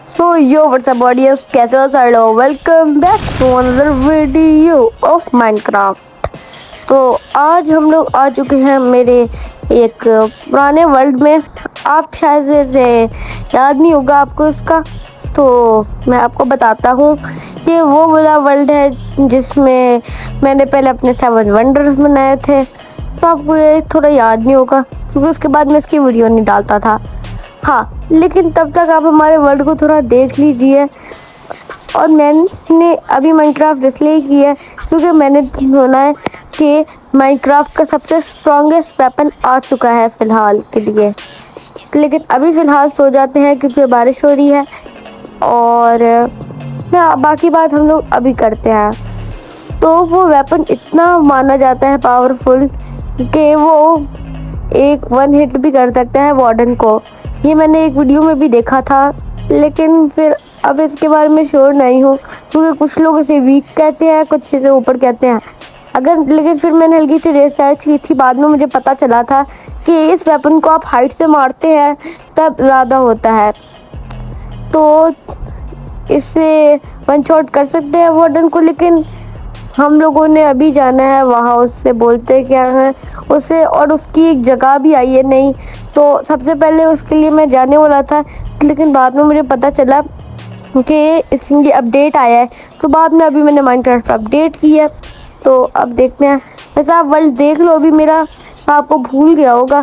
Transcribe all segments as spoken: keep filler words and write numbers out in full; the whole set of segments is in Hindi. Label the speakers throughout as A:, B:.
A: सो यो व्हाट्सअप ऑडियंस, कैसे हो सारे लोग। Welcome back to another video of Minecraft. तो आज हम लोग आ चुके हैं मेरे एक पुराने वर्ल्ड में। आप शायद से याद नहीं होगा आपको इसका, तो मैं आपको बताता हूँ। ये वो वाला वर्ल्ड है जिसमें मैंने पहले अपने सेवन वंडर्स बनाए थे। तो आपको ये थोड़ा याद नहीं होगा क्योंकि उसके बाद मैं इसकी वीडियो नहीं डालता था। हाँ, लेकिन तब तक आप हमारे वर्ल्ड को थोड़ा देख लीजिए। और मैंने अभी माइनक्राफ्ट इसलिए की है क्योंकि मैंने सुना है कि माइनक्राफ्ट का सबसे स्ट्रॉन्गेस्ट वेपन आ चुका है फ़िलहाल के लिए। लेकिन अभी फ़िलहाल सो जाते हैं क्योंकि बारिश हो रही है। और ना बाकी बात हम लोग अभी करते हैं। तो वो वेपन इतना माना जाता है पावरफुल कि वो एक वन हिट भी कर सकता है वार्डन को। ये मैंने एक वीडियो में भी देखा था, लेकिन फिर अब इसके बारे में श्योर नहीं हूँ क्योंकि कुछ लोग इसे वीक कहते हैं, कुछ इसे ऊपर कहते हैं। अगर लेकिन फिर मैंने हल्की सी रिसर्च की थी, बाद में मुझे पता चला था कि इस वेपन को आप हाइट से मारते हैं तब ज़्यादा होता है। तो इससे वन शॉट कर सकते हैं वार्डन को, लेकिन हम लोगों ने अभी जाना है वहाँ। उससे बोलते क्या हैं उससे, और उसकी एक जगह भी आई है नहीं। तो सबसे पहले उसके लिए मैं जाने वाला था, लेकिन बाद में मुझे पता चला कि इसकी अपडेट आया है। तो बाद में अभी मैंने माइनक्राफ्ट अपडेट की है, तो अब देखते हैं। वैसे आप वर्ल्ड देख लो अभी मेरा, आपको भूल गया होगा।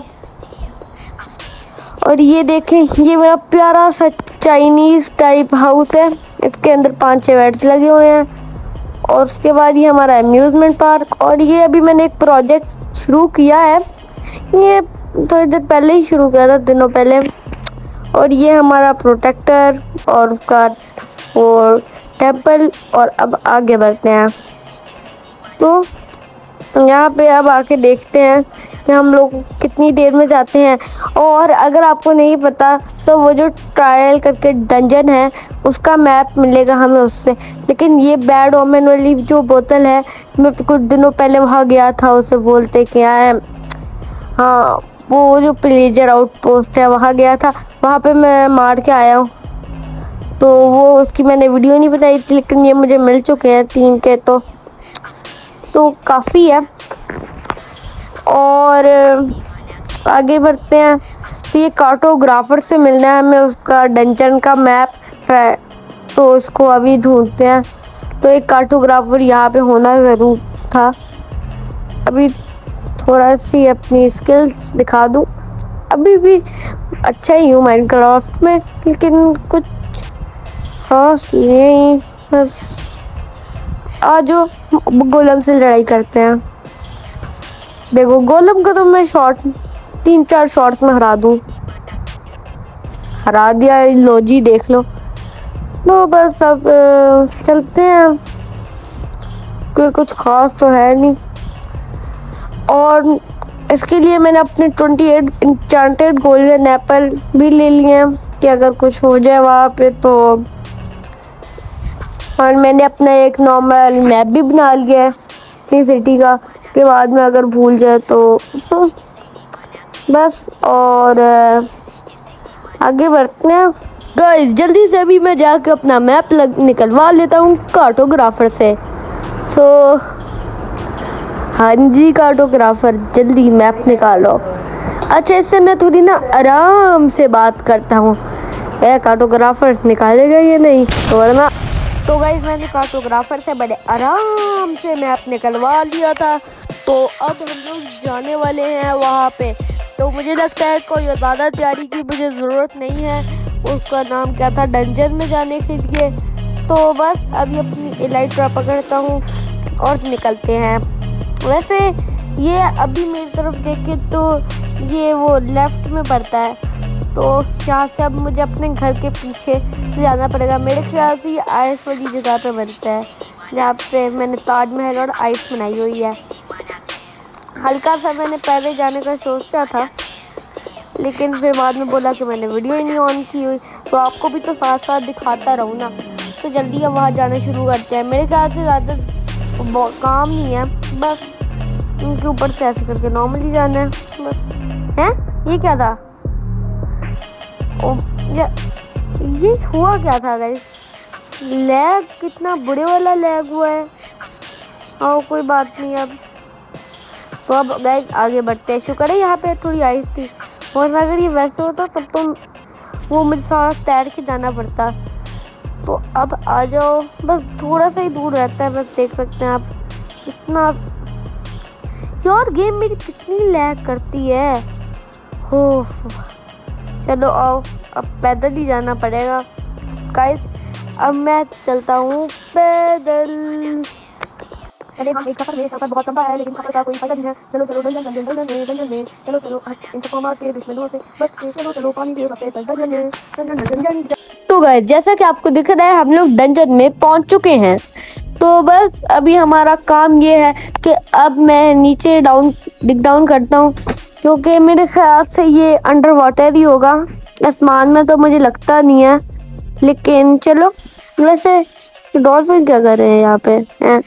A: और ये देखें, ये मेरा प्यारा सा चाइनीज़ टाइप हाउस है। इसके अंदर पाँच छः बेड्स लगे हुए हैं। और उसके बाद ये हमारा अम्यूज़मेंट पार्क। और ये अभी मैंने एक प्रोजेक्ट शुरू किया है, ये थोड़ी देर पहले ही शुरू किया था, दिनों पहले। और ये हमारा प्रोटेक्टर और उसका और टेंपल। और अब आगे बढ़ते हैं। तो यहाँ पे अब आके देखते हैं कि हम लोग कितनी देर में जाते हैं। और अगर आपको नहीं पता तो वो जो ट्रायल करके डंजन है उसका मैप मिलेगा हमें उससे। लेकिन ये बैड ओमेन वाली जो बोतल है, मैं कुछ दिनों पहले वहाँ गया था, उसे बोलते क्या है, हाँ वो जो प्लेजर आउटपोस्ट है वहाँ गया था, वहाँ पे मैं मार के आया हूँ। तो वो उसकी मैंने वीडियो नहीं बनाई थी, लेकिन ये मुझे मिल चुके हैं तीन के, तो तो काफ़ी है। और आगे बढ़ते हैं। तो ये कार्टोग्राफर से मिलना है हमें उसका डंजन का मैप, तो उसको अभी ढूंढते हैं। तो एक कार्टोग्राफर यहाँ पे होना ज़रूर था। अभी थोड़ा सी अपनी स्किल्स दिखा दूँ, अभी भी अच्छा ही हूँ माइनक्राफ्ट में, लेकिन कुछ खास नहीं। बस आज गोलम से लड़ाई करते हैं। देखो गोलम को तो मैं शॉट तीन चार शॉट्स में हरा दूँ, हरा दिया। लो जी देख लो। तो बस अब चलते हैं, कोई कुछ खास तो है नहीं। और इसके लिए मैंने अपने अट्ठाईस इंचांटेड गोल्डन एप्पल भी ले लिए हैं कि अगर कुछ हो जाए वहाँ पे तो। और मैंने अपना एक नॉर्मल मैप भी बना लिया है अपनी सिटी का, के बाद में अगर भूल जाए तो बस। और आगे बढ़ते हैं गाइस, जल्दी से अभी मैं जाकर अपना मैप लग निकलवा लेता हूँ कार्टोग्राफर से। सो हाँ जी कार्टोग्राफर, जल्दी मैप निकालो। अच्छा, इससे मैं थोड़ी ना आराम से बात करता हूँ। ए कार्टोग्राफर निकालेगा ये नहीं तो वरना। तो गाइस मैंने कार्टोग्राफर से बड़े आराम से मैप निकलवा लिया था। तो अब हम लोग जाने वाले हैं वहाँ पे। तो मुझे लगता है कोई ज़्यादा तैयारी की मुझे ज़रूरत नहीं है। उसका नाम क्या था, डंजन में जाने के लिए। तो बस अभी अपनी एलाइट्रा पकड़ता हूँ और निकलते हैं। वैसे ये अभी मेरी तरफ देखे तो ये वो लेफ़्ट में पड़ता है, तो यहाँ से अब मुझे अपने घर के पीछे से जाना पड़ेगा। मेरे ख्याल से ये आइस वाली जगह पे बनता है, जहाँ पे मैंने ताजमहल और आइस बनाई हुई है। हल्का सा मैंने पहले जाने का सोचा था, लेकिन फिर बाद में बोला कि मैंने वीडियो ही नहीं ऑन की हुई, तो आपको भी तो साथ साथ दिखाता रहूँ ना। तो जल्दी अब वहाँ जाना शुरू करते हैं। मेरे ख्याल से ज़्यादा काम नहीं है, बस उनके ऊपर से ऐसे करके नॉर्मली जाना है बस। हैं ये क्या था? ओ, ये हुआ क्या था गाइस? लैग कितना बुरे वाला लैग हुआ है। हाँ कोई बात नहीं। अब तो अब गाइस आगे बढ़ते हैं। शुक्र है यहाँ पे थोड़ी आइस थी, और अगर ये वैसे होता तब तो वो मुझे सारा तैर के जाना पड़ता। तो अब आ जाओ, बस थोड़ा सा ही दूर रहता है, बस देख सकते हैं आप। इतना यार गेम मेरी कितनी लैग करती है। हो चलो आओ, अब पैदल ही जाना पड़ेगा गाइस। अब मैं चलता हूँ पैदल। अरे हम एक सफर में, सफर बहुत लंबा है लेकिन सफर का कोई फायदा नहीं है। चलो चलो डंजन डंजन डंजन में डंजन में चलो चलो इन सबको मार के दुश्मनों से बच के चलो चलो पानी के रास्ते से डंजन में डंजन डंजन। तो गाइस जैसा कि आपको दिख रहा है हम लोग डंजन में पहुंच चुके हैं। तो बस अभी हमारा काम ये है कि अब मैं नीचे डाउन डिग डाउन करता हूँ, क्योंकि मेरे ख्याल से ये अंडर वाटर ही होगा। आसमान में तो मुझे लगता नहीं है, लेकिन चलो। वैसे डॉल्फिन क्या कर रहे हैं यहाँ पे हैं?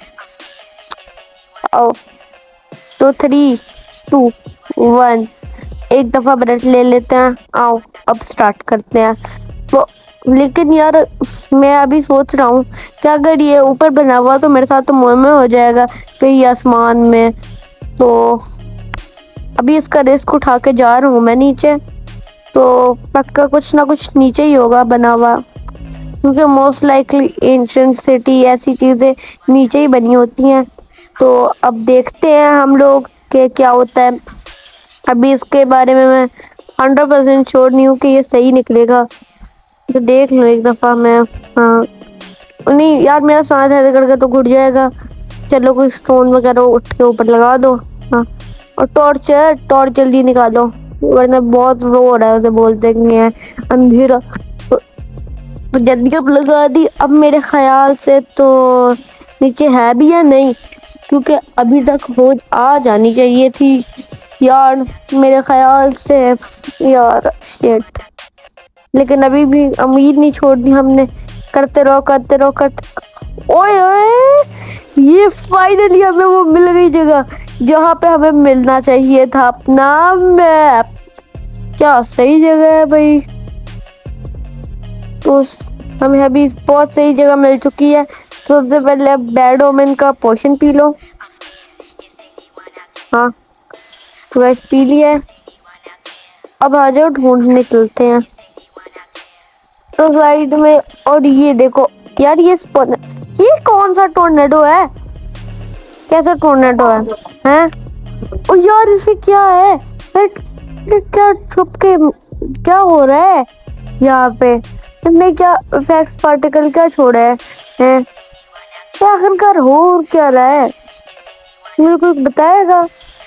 A: आओ तो थ्री टू वन एक दफ़ा ब्रेथ ले लेते हैं। आओ अब स्टार्ट करते हैं। तो लेकिन यार मैं अभी सोच रहा हूँ कि अगर ये ऊपर बना हुआ तो मेरे साथ तो मुँह में हो जाएगा कहीं आसमान में। तो अभी इसका रिस्क उठा के जा रहा हूँ मैं नीचे। तो पक्का कुछ ना कुछ नीचे ही होगा बना हुआ, क्योंकि मोस्ट लाइकली एंशिएंट सिटी ऐसी चीज़ें नीचे ही बनी होती हैं। तो अब देखते हैं हम लोग कि क्या होता है। अभी इसके बारे में मैं हंड्रेड परसेंट श्योर नहीं हूँ कि ये सही निकलेगा, तो देख लो एक दफ़ा मैं। हाँ नहीं यार, मेरा सांस ऐसे करके तो घुट जाएगा। चलो कोई स्टोन वगैरह उठ के ऊपर लगा दो। हाँ और टॉर्च है, टॉर्च जल्दी निकालो, वरना बहुत वो हो रहा है, उसे बोलते नहीं है अंधेरा। तो, तो जल्दी अब लगा दी। अब मेरे ख्याल से तो नीचे है भी या नहीं, क्योंकि अभी तक खोज आ जानी चाहिए थी यार मेरे ख्याल से। यार शिट, लेकिन अभी भी उम्मीद नहीं छोड़नी हमने। करते रहो करते रहो करते। ओए ओए ये फाइनली हमें वो मिल गई जगह जहाँ पे हमें मिलना चाहिए था। अपना मैप, क्या सही जगह है भाई। तो हमें अभी बहुत सही जगह मिल चुकी है। तो सबसे पहले बैड ओमेन का पोशन पी लो। हाँ तो गैस पी लिया। अब आ जाओ ढूंढने चलते हैं। तो साइड में, और ये देखो यार, ये ये कौन सा टोर्नेडो है? कैसा टोर्नेडो है हैं? ओ यार इसे क्या है? क्या छुप के क्या हो रहा है यहाँ पे? इतने क्या इफेक्ट्स पार्टिकल क्या छोड़े हैं? क्या आखिरकार हो क्या रहा है? मुझे कोई बताएगा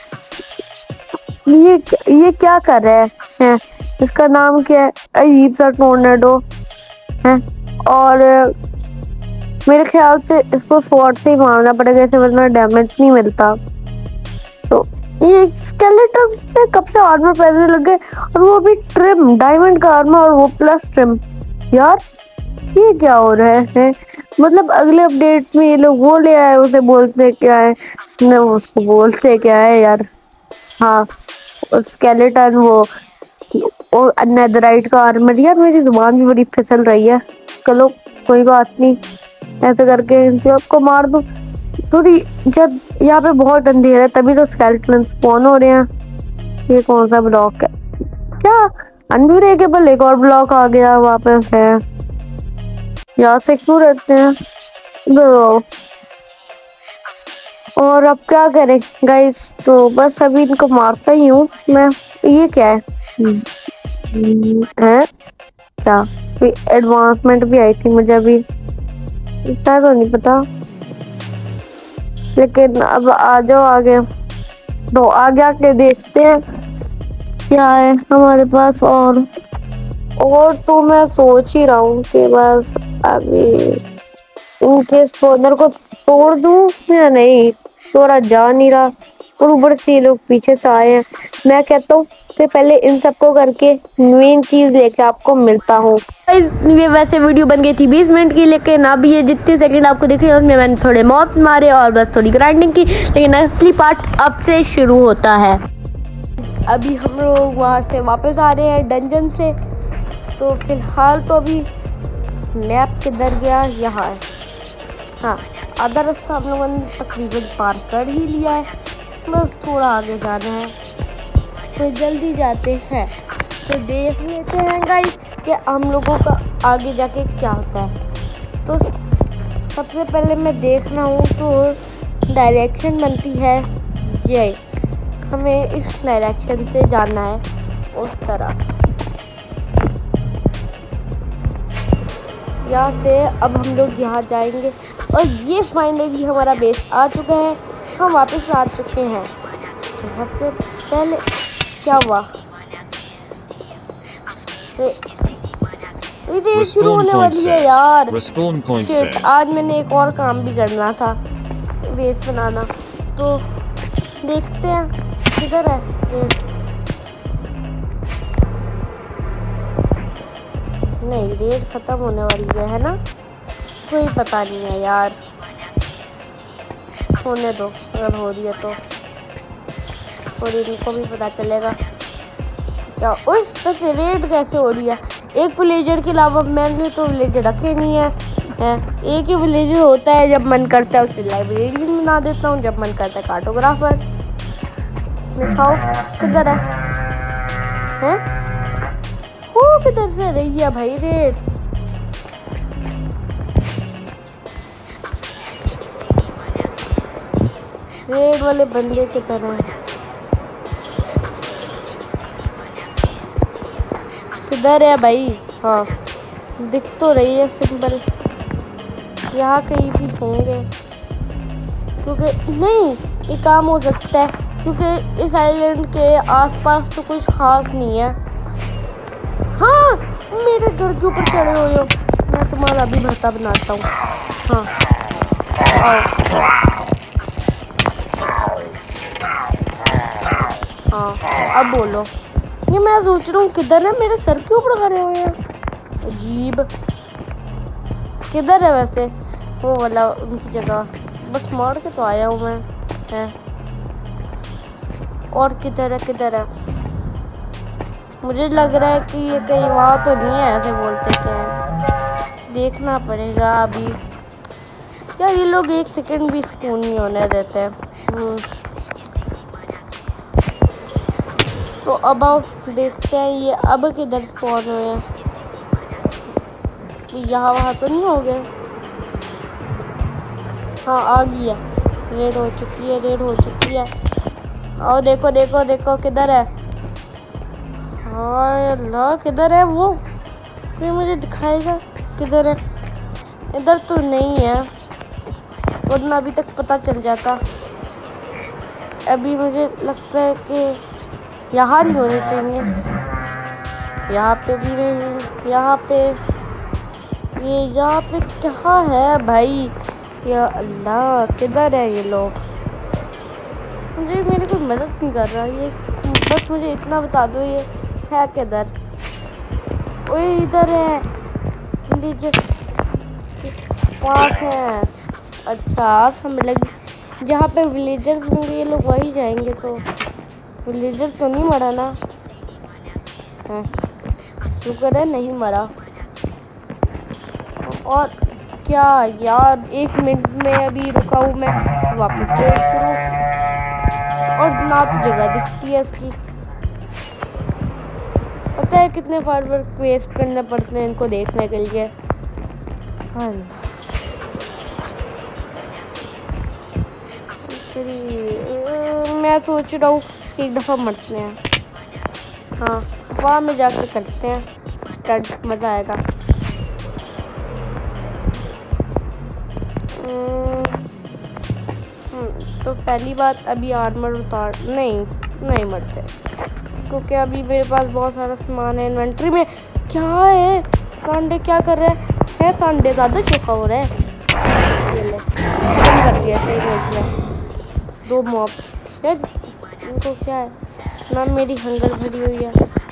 A: ये ये क्या कर रहा है, है? इसका नाम क्या है? अजीब सा टोर्नेडो है। और मेरे ख्याल से इसको स्वॉर्ड से ही मारना पड़ेगा, ऐसे वरना डैमेज नहीं मिलता। तो ये स्केलेटन से कब से आर्मर पहनने लगे, और वो भी ट्रिम डायमंड का आर्मर, और वो प्लस ट्रिम। यार ये क्या हो रहा है? मतलब अगले अपडेट में ये लोग वो ले आए, उसे बोलते क्या है ना, उसको बोलते क्या है यार? हाँ स्केलेटन, वो वो नेदराइट का आर्मर। यार मेरी जुबान भी बड़ी फिसल रही है। चलो कोई बात नहीं, ऐसे करके इन सबको मार दो। थोड़ी जब यहाँ पे बहुत अंधेरा है तभी तो स्केलेटन स्पॉन हो रहे हैं। ये कौन सा ब्लॉक है? क्या अनब्रेकेबल एक और ब्लॉक आ गया वापस है? यहाँ से क्यों रहते हैं? और अब क्या करें गाइस? तो बस अभी इनको मारता ही हूँ मैं। ये क्या है? है क्या कोई एडवांसमेंट भी आई थी मुझे अभी? इसका तो नहीं पता, लेकिन अब आ जाओ आगे। तो आगे आके देखते हैं क्या है हमारे पास। और और तो मैं सोच ही रहा हूँ कि बस अभी इनके स्पॉनर को तोड़ दूँ या नहीं, तोड़ा जा नहीं रहा, और ऊपर से ये लोग पीछे से आए हैं। मैं कहता हूँ कि पहले इन सबको करके मेन चीज लेके आपको मिलता हूँ। ये वैसे वीडियो बन गई थी बीस मिनट की, लेकिन अब ये जितने सेकंड आपको दिख रहे हैं उसमें मैंने थोड़े मॉब्स मारे और बस थोड़ी ग्राइंडिंग की, लेकिन असली पार्ट अब से शुरू होता है। अभी हम लोग वहाँ से वापस आ रहे हैं डंजन से। तो फिलहाल तो अभी मैप किधर गया, यहाँ है। हाँ, आधा रास्ता हम लोगों ने तकरीबन पार कर ही लिया है, बस थोड़ा आगे जाना है, तो जल्दी जाते हैं। तो देख लेते हैं गाइस कि हम लोगों का आगे जाके क्या होता है। तो सबसे पहले मैं देख रहा हूँ तो डायरेक्शन बनती है ये, हमें इस डायरेक्शन से जाना है उस तरफ। यहाँ से अब हम लोग यहाँ जाएंगे और ये फाइनली हमारा बेस आ चुका है, हम वापस आ चुके हैं। तो सबसे पहले क्या हुआ, ये शुरू होने वाली है यार। शिट, आज मैंने एक और काम भी करना था, बेस बनाना। तो देखते हैं किधर है रेड। नहीं, रेड खत्म होने वाली है, है ना? कोई पता नहीं है यार, होने दो, अगर हो रही है तो थोड़ी इनको भी पता चलेगा क्या। ओए, वैसे रेड कैसे हो रही है? एक विलेजर के अलावा मैंने तो विलेजर रखे नहीं है, है? एक ही विलेजर होता है, जब मन करता है उसे लाइब्रेरियन बना देता हूँ, जब मन करता है कार्टोग्राफर। दिखाओ किधर है, हैं? वो किधर से रही है भाई रेड? रेड वाले बंदे की तरह किधर है भाई? हाँ, दिख तो रही है सिंबल, यहाँ कहीं भी होंगे, क्योंकि नहीं, ये काम हो सकता है क्योंकि इस आइलैंड के आसपास तो कुछ खास नहीं है। हाँ, मेरे घर के ऊपर चढ़े हुए हो, मैं तुम्हारा अभी भरता बनाता हूँ। हाँ, आओ। हाँ, अब बोलो। ये मैं सोच रहा हूँ किधर है, मेरे सर के ऊपर खड़े हुए हैं, अजीब। किधर है वैसे वो वाला उनकी जगह? बस मार के तो आया हूँ मैं, है? और किधर है, किधर है? मुझे लग रहा है कि ये कहीं वहाँ तो नहीं है, ऐसे बोलते क्या है, देखना पड़ेगा अभी। यार ये लोग एक सेकंड भी सुकून नहीं होने देते हैं। तो अब आओ देखते हैं ये अब किधर स्पॉन हुए हैं। यहाँ वहाँ तो नहीं हो गए? हाँ, आ गई है, रेड हो चुकी है, रेड हो चुकी है। आओ देखो देखो देखो किधर है। हाँ अल्लाह, किधर है वो? फिर मुझे दिखाएगा किधर है। इधर तो नहीं है, वरना अभी तक पता चल जाता। अभी मुझे लगता है कि यहाँ नहीं होने चाहिए, यहाँ पे भी नहीं, यहाँ पे ये यहाँ पे क्या है भाई? या अल्लाह, किधर है ये लोग? मुझे मेरी कोई मदद नहीं कर रहा, ये बस मुझे इतना बता दो ये है किधर। ओए इधर है, पास है। अच्छा, आप समझ लगी, जहाँ पे विलेजर्स होंगे ये लोग वही जाएंगे। तो विलेजर तो नहीं मरा ना? है, शुक्र है नहीं मरा। और क्या यार, एक मिनट में अभी रुका हूँ मैं, वापस से शुरू। और ना तो जगह दिखती है इसकी। पता है कितने फार वर्क वेस्ट करने पड़ते हैं इनको देखने के लिए। मैं सोच रहा हूँ कि एक दफ़ा मरते हैं। हाँ, वहाँ में जाके करते हैं स्टंट, मज़ा आएगा। तो पहली बात, अभी आर्मर उतार, नहीं नहीं मरते, क्योंकि अभी मेरे पास बहुत सारा सामान है इन्वेंट्री में। क्या है संडे, क्या कर रहा है? है संडे ज़्यादा चुका हो रहा है। ये ले, कर दिया, सही कर दिया। दो मॉब है, इनको क्या है ना, मेरी हंगर भरी हुई है।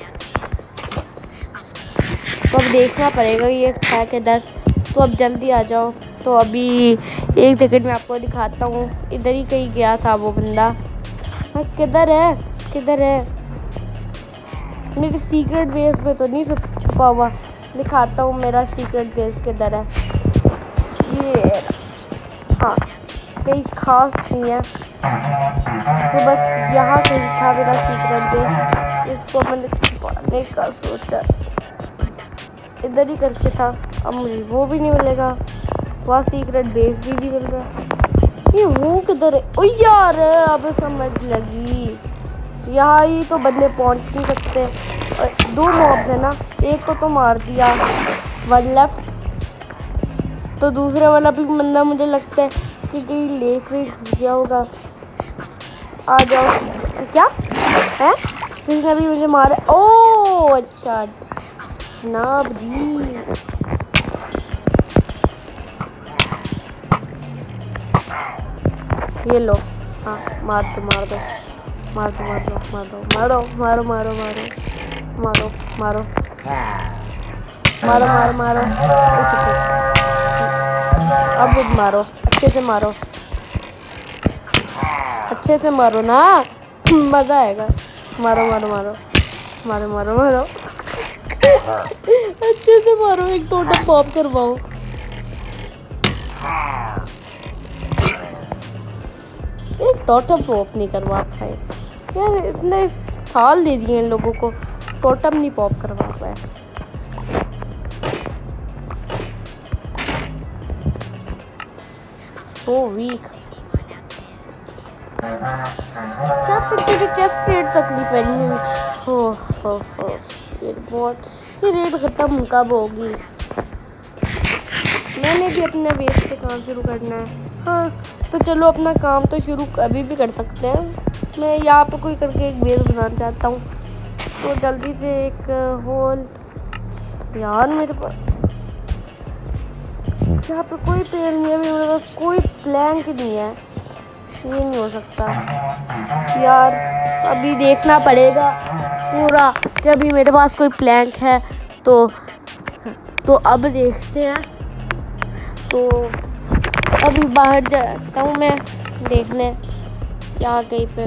A: तो अब देखना पड़ेगा ये है किधर। तो अब जल्दी आ जाओ। तो अभी एक सेकंड में आपको दिखाता हूँ, इधर ही कहीं गया था वो बंदा। हाँ, किधर है, किधर है? मेरे सीक्रेट बेस पे तो नहीं छुपा हुआ। दिखाता हूँ मेरा सीक्रेट बेस किधर है। ये हाँ, कहीं खास नहीं है, तो बस यहाँ कहीं था मेरा सीक्रेट बेस। इसको मैंने छुपाने का सोचा, इधर ही करके था। अब मुझे वो भी नहीं मिलेगा, वहाँ सीक्रेट बेस भी नहीं मिल रहा। ये वो किधर है? ओ यार अब समझ लगी, यहाँ ही तो बंदे पहुँच नहीं सकते। दो मॉब्स है ना, एक को तो मार दिया, वन लेफ्ट, तो दूसरे वाला भी बंदा मुझे लगता है कि कहीं लेक में घुस गया होगा। आ जाओ। क्या है? किसने भी मुझे मारा? ओह अच्छा ना जी। ये लो, हाँ मार दो मार दो मार दो मार दो मार दो मारो मारो मारो मारो मारो मारो मारो मारो मारो अब मारो, अच्छे से मारो, अच्छे से मारो ना, मजा आएगा। मारो मारो मारो मारो मारो मारो अच्छे से मारो, एक टोटम पॉप करवाओ। एक टोटम पॉप नहीं करवा पाए यार, इतने साल दे दिए इन लोगों को, टोटम नहीं पॉप करवा पाए। So weak. क्या तक तेरी चेस्ट प्लेट तक नहीं पहनी हुई थी? हो हो हो ये बहुत, ये रेड खत्म कब होगी? मैंने भी अपने बेस से काम शुरू करना है। हाँ तो चलो अपना काम तो शुरू अभी भी कर सकते हैं। मैं यहाँ पे कोई करके एक बेस बनाना चाहता हूँ, तो जल्दी से एक होल। यार मेरे पास यहाँ पे कोई पेड़ नहीं है, मेरे पास कोई प्लैंक नहीं है, ये नहीं हो सकता यार। अभी देखना पड़ेगा पूरा कि अभी मेरे पास कोई प्लैंक है तो तो अब देखते हैं। तो अभी बाहर जाता हूँ मैं देखने क्या कहीं पे।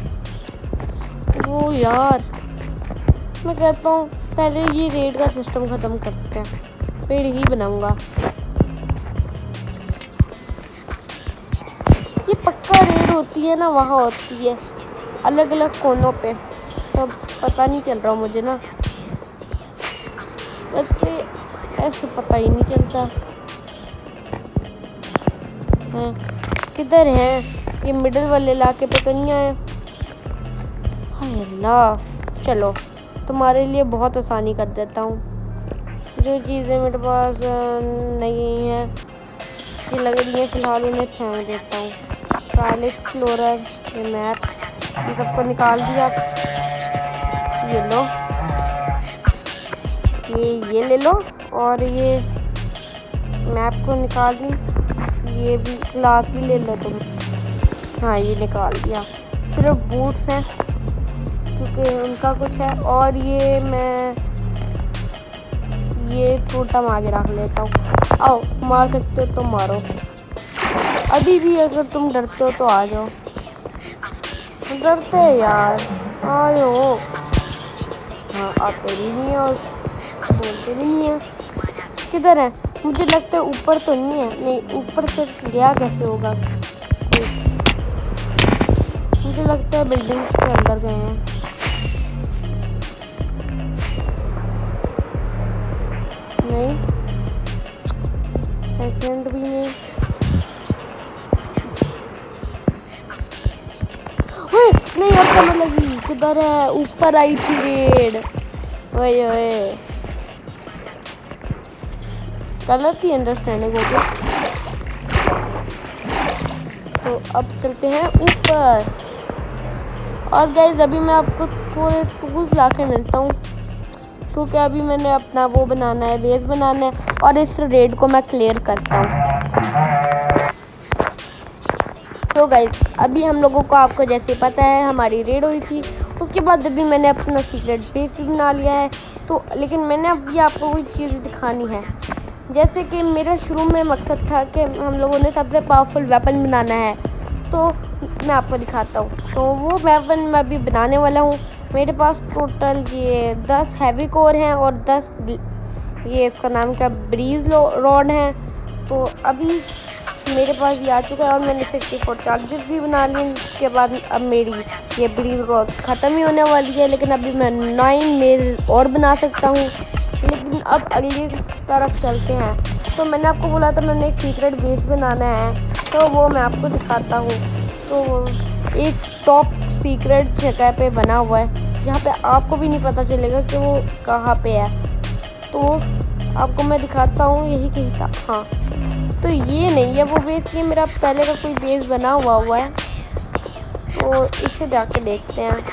A: वो यार मैं कहता हूँ पहले ये रेड का सिस्टम ख़त्म करते हैं, पेड़ ही बनाऊँगा। ये पक्का रेड होती है ना, वहाँ होती है अलग अलग कोनों पे, तो पता नहीं चल रहा मुझे ना, वैसे ऐसे पता ही नहीं चलता है किधर है। ये मिडिल वाले इलाके पे तो नहीं आए। हाय अल्लाह, चलो तुम्हारे लिए बहुत आसानी कर देता हूँ। जो चीज़ें मेरे पास नहीं है जो लग रही है फ़िलहाल उन्हें फेंक देता हूँ। ट्रायल एक्सप्लोरर, ये मैप, ये सबको निकाल दिया। ये लो, ये ये ले लो, और ये मैप को निकाल दी। ये भी ग्लास भी ले लो तुम। हाँ ये निकाल दिया। सिर्फ बूट्स हैं क्योंकि उनका कुछ है, और ये मैं ये टोटम आगे रख लेता हूँ। आओ मार सकते हो तो मारो, अभी भी अगर तुम डरते हो तो आ जाओ। डरते हैं यार, आ जाओ। हाँ आते भी नहीं है और बोलते भी नहीं है। किधर है? मुझे लगता है ऊपर तो नहीं है। नहीं, ऊपर से गया कैसे होगा? मुझे लगता है बिल्डिंग्स के अंदर गए हैं। नहीं, सेकंड भी नहीं। नहीं अब समझ लगी किधर है। ऊपर आई थी रेड। ओए ओए, गलत ही अंडरस्टैंडिंग हो गया। तो अब चलते हैं ऊपर। और गाइस अभी मैं आपको थोड़े टूल्स ला के मिलता हूँ, क्योंकि अभी मैंने अपना वो बनाना है, बेस बनाना है, और इस रेड को मैं क्लियर करता हूँ। तो गाइस अभी हम लोगों को, आपको जैसे पता है, हमारी रेड हुई थी। उसके बाद अभी मैंने अपना सीक्रेट बेस भी बना लिया है। तो लेकिन मैंने अभी आपको कोई चीज़ दिखानी है। जैसे कि मेरा शुरू में मकसद था कि हम लोगों ने सबसे पावरफुल वेपन बनाना है, तो मैं आपको दिखाता हूँ। तो वो वेपन मैं अभी बनाने वाला हूँ। मेरे पास टोटल ये दस हैवी कोर हैं और दस ये इसका नाम क्या ब्रीज रॉड हैं। तो अभी मेरे पास ये आ चुका है और मैंने सिक्सटी फोर चार्जेस भी बना लिए। इसके बाद अब मेरी ये ब्रीज रॉड ख़त्म ही होने वाली है, लेकिन अभी मैं नाइन मेज और बना सकता हूँ। लेकिन अब अगली तरफ चलते हैं। तो मैंने आपको बोला था मैंने एक सीक्रेट बेस बनाना है, तो वो मैं आपको दिखाता हूँ। तो एक टॉप सीक्रेट जगह पे बना हुआ है, जहाँ पे आपको भी नहीं पता चलेगा कि वो कहाँ पे है। तो आपको मैं दिखाता हूँ, यही कहीं था। हाँ, तो ये नहीं है वो बेस, ये मेरा पहले का कोई बेस बना हुआ हुआ है। तो इसे जाके देखते हैं।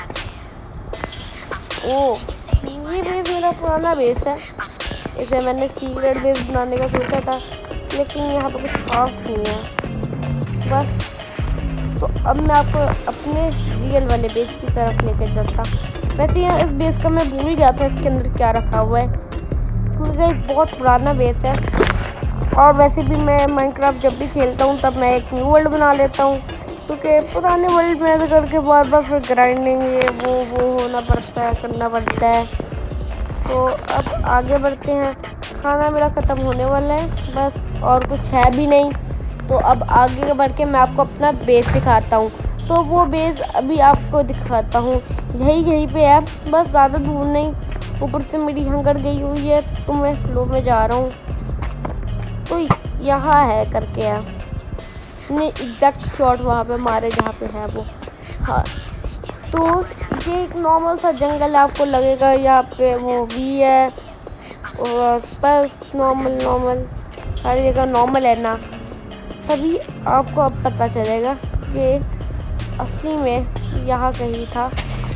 A: ओ, ये बेस मेरा पुराना बेस है। इसे मैंने सीक्रेट बेस बनाने का सोचा था, लेकिन यहाँ पे कुछ खास नहीं है बस। तो अब मैं आपको अपने रियल वाले बेस की तरफ लेकर चलता। वैसे यहाँ इस बेस का मैं भूल गया था इसके अंदर क्या रखा हुआ है, क्योंकि एक बहुत पुराना बेस है। और वैसे भी मैं माइनक्राफ्ट जब भी खेलता हूँ तब मैं एक न्यू वर्ल्ड बना लेता हूँ, क्योंकि पुराने वर्ल्ड में ऐसे करके बार बार फिर ग्राइंडिंग ये वो वो होना पड़ता है, करना पड़ता है। तो अब आगे बढ़ते हैं। खाना मेरा ख़त्म होने वाला है बस, और कुछ है भी नहीं। तो अब आगे बढ़ के मैं आपको अपना बेस दिखाता हूँ। तो वो बेस अभी आपको दिखाता हूँ, यही यहीं पे है, बस ज़्यादा दूर नहीं। ऊपर से मेरी हंगर गई हुई है तो मैं स्लो में जा रहा हूँ। तो यहाँ है करके है, ने एग्जैक्ट शॉट वहाँ पे मारे जहाँ पे है वो। हाँ, तो ये एक नॉर्मल सा जंगल आपको लगेगा, यहाँ पे वो भी है और बस नॉर्मल नॉर्मल सारी जगह नॉर्मल है ना। तभी आपको अब पता चलेगा कि असली में यहाँ कहीं था।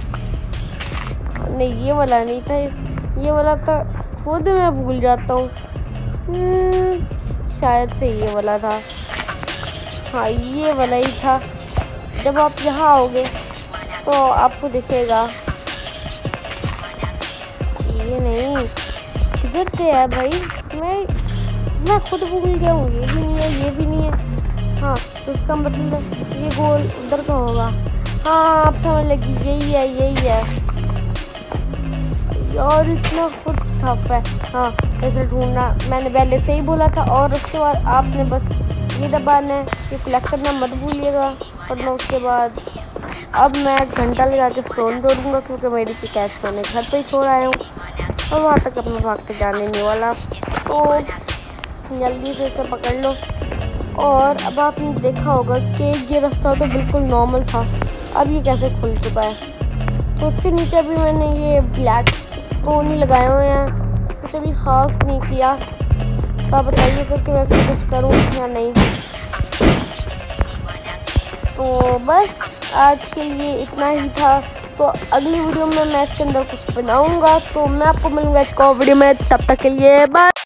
A: नहीं, ये वाला नहीं था, ये वाला था, खुद मैं भूल जाता हूँ। शायद से ये वाला था। हाँ, ये वाला ही था। जब आप यहाँ आओगे तो आपको दिखेगा। ये नहीं, किधर से है भाई? मैं मैं खुद भूल गया हूँ। ये भी नहीं है, ये भी नहीं है। हाँ, तो इसका मतलब ये गोल उधर का होगा। हाँ, आप समझ लगी, यही है यही है। और इतना खुद टफ है। हाँ, ऐसे ढूंढना मैंने पहले से ही बोला था। और उसके बाद आपने बस ये दबाना है, ये कलेक्ट करना मत भूलिएगा। और उसके बाद अब मैं घंटा लगा के स्टोन तोड़ूंगा, क्योंकि मेरी पिकैक्स मैंने घर पे ही छोड़ आया हूँ और वहाँ तक अपने भाग के जाने नहीं वाला। तो जल्दी से इसे पकड़ लो। और अब आपने देखा होगा कि ये रास्ता तो बिल्कुल नॉर्मल था, अब ये कैसे खुल चुका है। तो उसके नीचे भी मैंने ये ब्लैक स्टोन ही लगाए हुए हैं, कुछ अभी खास नहीं किया। तो आप बताइएगा कि मैं इसमें कुछ करूँ या नहीं। तो बस आज के लिए इतना ही था। तो अगली वीडियो में मैं इसके अंदर कुछ बनाऊंगा, तो मैं आपको मिलूंगा इसको वीडियो में। तब तक के लिए बाय।